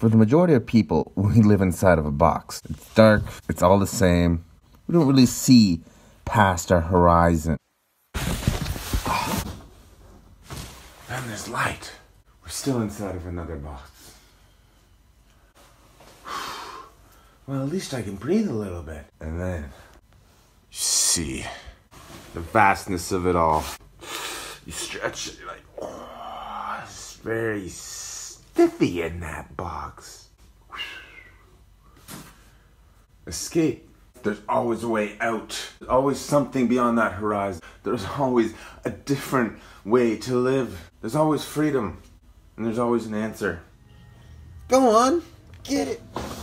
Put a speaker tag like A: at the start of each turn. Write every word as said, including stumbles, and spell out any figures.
A: For the majority of people, we live inside of a box. It's dark, it's all the same. We don't really see past our horizon. Oh. And there's light. We're still inside of another box. Well, at least I can breathe a little bit. And then, you see the vastness of it all. You stretch it, you're like, oh, it's very stiffy in that box. Escape. There's always a way out. There's always something beyond that horizon. There's always a different way to live. There's always freedom. And there's always an answer. Go on, get it.